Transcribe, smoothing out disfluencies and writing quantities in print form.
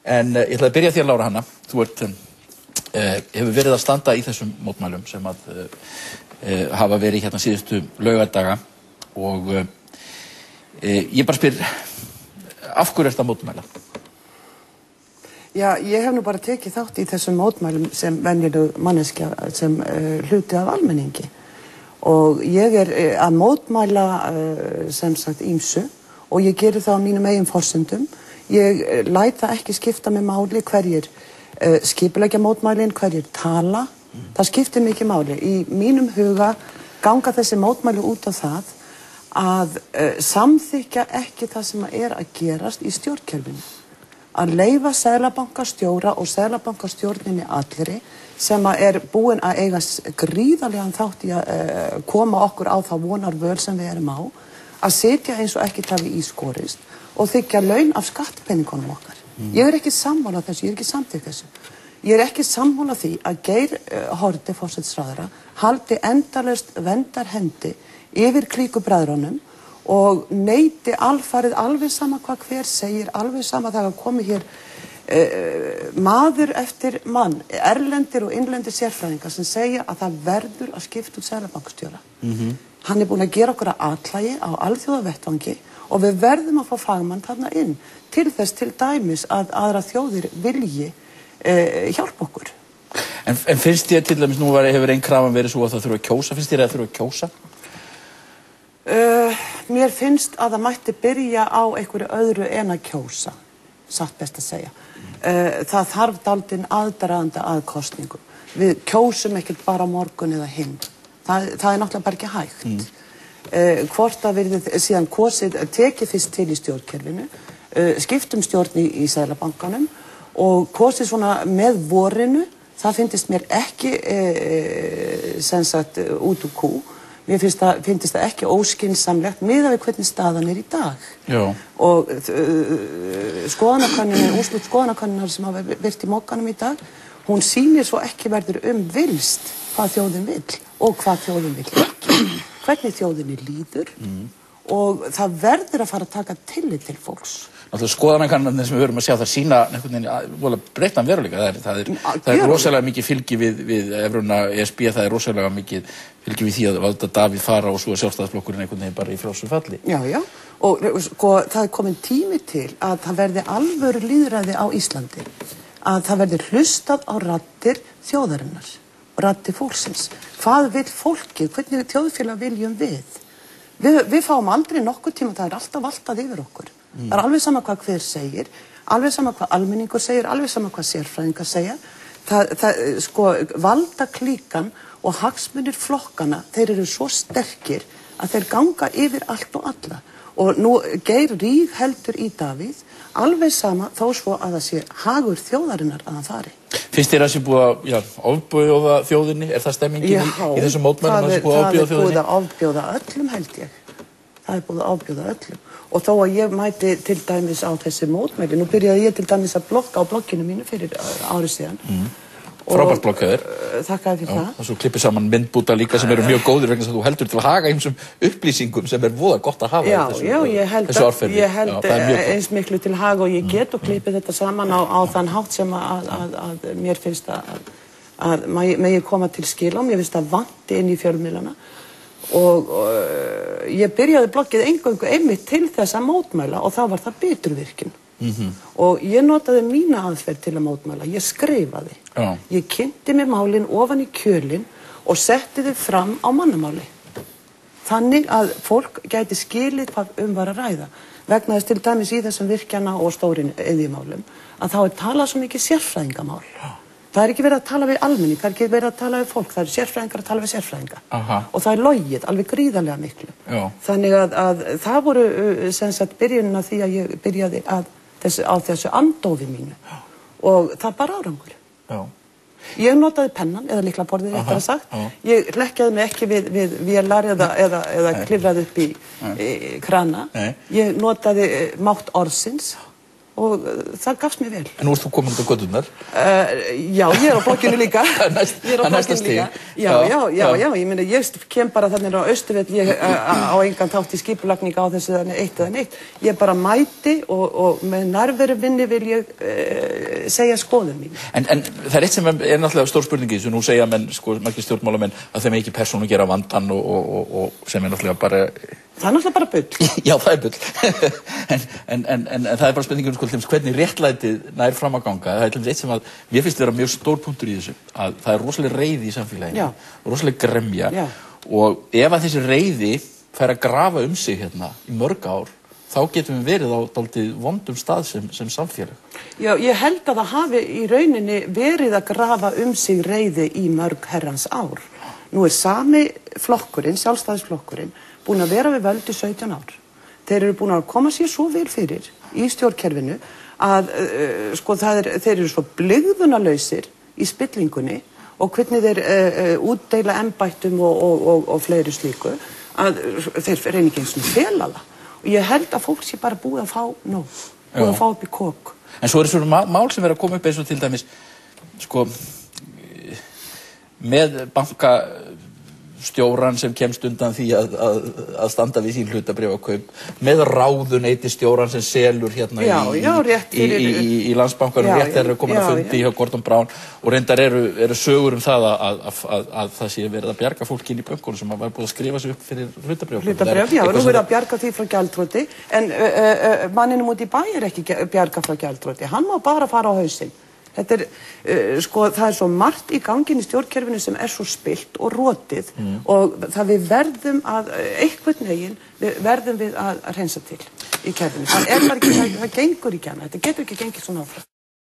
En ég ætla að byrja þér, Lára Hanna. Þú hefur verið að standa í þessum mótmælum sem að hafa verið hérna síðustu laugardaga og ég bara spyr, af hverju ertu að mótmæla? Já, ég hef nú bara tekið þátt í þessum mótmælum sem venjuleg manneskja sem hluti af almenningi og ég að mótmæla sem sagt ýmsu og ég geri það á mínum eigin forsendum. Ég læt það ekki skipta með máli hverjir skipuleggja mótmælin, hverjir tala. Það skiptir mikið máli. Í mínum huga ganga þessi mótmæli út á það að samþykkja ekki það sem að gerast í stjórnkerfinu. Að leyfa seðlabankastjóra og seðlabankastjórninni allri sem að búin að eiga gríðarlegan þátt í að koma okkur á það vonarvöl sem við erum á, að sitja eins og ekkert hafi ískorist og þiggja laun af skattpeningunum okkar. Ég ekki sammála þessu, ég ekki samþykkt þessu. Ég ekki sammála því að Geir Haarde, forsætisráðherra, haldi endalaust verndarhendi yfir klíkubræðrunum og neiti alfarið alveg sama hvað hver segir, alveg sama þegar komi hér maður eftir mann, erlendir og innlendir sérfræðingar sem segja að það verður að skipta út seðlabankastjóra. Hann búinn að gera okkur að atlægi á alþjóðavettvangi og við verðum að fá fagmann þarna inn til þess til dæmis að aðra þjóðir vilji hjálpa okkur. En finnst þér til dæmis, nú hefur ein krafan verið svo að það þurfa að kjósa, finnst þér að það þurfa að kjósa? Mér finnst að það mætti byrja á einhverju öðru en að kjósa, satt best að segja. Það þarf dálítinn aðdraganda að kosningu. Við kjósum ekkert bara morgun eða hinn. Það náttúrulega bara ekki hægt. Hvort að verið síðan kosið tekið fyrst til í stjórnkerfinu, skiptum stjórn í Seðlabankanum og kosið svona með vorinu, það finnst mér ekki sem sagt út úr kú. Mér finnst það ekki óskynsamlegt miðað við hvernig staðan í dag. Já. Og úrslit skoðanakönnunar sem hafa virt í Mogganum í dag, hún sýnir svo ekki verður vilst hvað þjóðin vill og hvað þjóðin vill ekki, hvernig þjóðinni líður og það verður að fara að taka tillit til fólks. Náttúrulega skoðanakannanir sem við höfum að sjá það sína einhvern veginn breyttan veruleika. Það er rosalega mikið fylgi við evruna ESB, það er rosalega mikið fylgi við því að valda Davíð fara og svo að Sjálfstæðisflokkurinn einhvern veginn bara í frjálsu falli. Já, og sko það komin tími til að það verði alvöru lýðræði á Íslandi, að það verði hlustað á raddir þjóðarinnar, raddir fólksins. Hvað vill fólkið, hvernig þjóðfélag viljum við? Við fáum aldrei nokkuð tíma, það alltaf valtað yfir okkur. Það alveg sama hvað hver segir, alveg sama hvað almenningur segir, alveg sama hvað sérfræðingar segja. Sko, valda klíkan og hagsmunir flokkana, þeir eru svo sterkir að þeir ganga yfir allt og alla. Og nú Geir rígheldur í Davíð, alveg sama þó svo að það sé hagur þjóðarinnar að hann fari. Finnst þér að það sé búið að ofbjóða þjóðinni? Er það stemmingin í þessum mótmælum að það sé búið að ofbjóða þjóðinni? Já, það búið að ofbjóða öllum held ég. Það búið að ofbjóða öllum. Og þó að ég mæti til dæmis á þessi mótmæli, nú byrjaði ég til dæmis að blogga á blogginu mínu fyrir ári síðan. Frábært blogg hjá þér. Þakkaði fyrir það. Og svo klippið saman myndbúta líka sem eru mjög góðir vegna þess að þú heldur til að haga ýmsum upplýsingum sem voða gott að hafa þessu árferði. Ég held eins miklu til haga og ég get og klippið þetta saman á þann hátt sem að mér finnst að megi koma til skila og mér finnst að vanti inn í fjölmiðlana. Og ég byrjaði bloggið eingöngu einmitt til þess að mótmæla og þá var það Biturvirkjun. Og ég notaði mína aðferð til að mótmæla, ég skrifaði. Ég kynnti mér málin ofan í kjölinn og setti þau fram á mannamáli. Þannig að fólk gæti skilið hvað var að ræða. Vegna þess til dæmis í þessum virkjana og stórin iðjumálum að þá talað svo mikið sérfræðingamál. Það ekki verið að tala við almenning, það ekki verið að tala við fólk, það sérfræðingar að tala við sérfræðinga. Og það logið alveg gríðarlega miklu. Þannig að það voru sem sagt byrjunin af því að ég byrjaði á þessu andófi mínu og það bara árangur. Ég notaði pennan eða lyklaborðið réttara sagt. Ég hlekkjaði mig ekki við vélar eða klifraði upp í krana. Ég notaði mátt orðsins og það gafst mér vel. En nú ert þú komin út á göturnar? Já, ég á blokkinu líka. Ég á næsta blokkinu stig. líka. Já, ég meina, ég kem bara þannig á Austurvöll, ég á engan þátt í skipulagningu á þessu eitt eða neitt. Ég bara mæti og með nærveru minni vil ég segja skoðun mín. En það eitt sem náttúrulega stór spurningi sem nú segja menn, sko, margir stjórnmálamenn að þeim ekki persónu gera vandann og sem náttúrulega bara... Það náttúrulega bara bull. Já, það bull. en það bara spurningum, sko, hvernig réttlætið nær fram að ganga. Það eitt sem að mér finnst vera mjög stór punktur í þessu, að það rosalega reiði í samfélaginu, rosalega gremja. Og ef að þessi reiði fær að grafa sig hérna í mörg ár, þá getum við verið á dálítið vondum stað sem samfélag. Já, ég held að það hafi í rauninni verið að grafa sig reiði í mörg herrans ár. Nú sami flokkurinn, Sjálfstæðisflokkurinn, búin að vera við völd í 17 ár. Þeir eru búin að koma sér svo vel fyrir í stjórnkerfinu að sko, þeir eru svo blygðunarlausir í spillingunni og hvernig þeir útdeila embættum og fleiri slíku að þeir reyni ekki eins og fela það. Og ég held að fólk sé bara búið að fá nóg, búið að fá upp í kok. En svo svona mál sem vera að koma upp eins og til dæmis, sko, með bankastjóran sem kemst undan því að standa við sín hlutabréfakaup, með ráðuneytisstjóran sem selur hérna í Landsbankanum, rétt þegar komin að fundi hjá Gordon Brown, og reyndar eru sögur það að það sé verið að bjarga fólki inn í bönkunum sem var búið að skrifa sig upp fyrir hlutabréfakaup. Já, nú verið að bjarga því frá gjaldþroti, en manninum út í bæ ekki bjarga frá gjaldþroti, hann má bara fara á hausinn. Þetta sko, það svo margt í gangin í stjórnkerfinu sem svo spillt og rotið og það við verðum að, einhvern veginn, verðum við að hreinsa til í kerfinu. Það bara ekki, það gengur ekki annað, þetta getur ekki gengið svona áfram.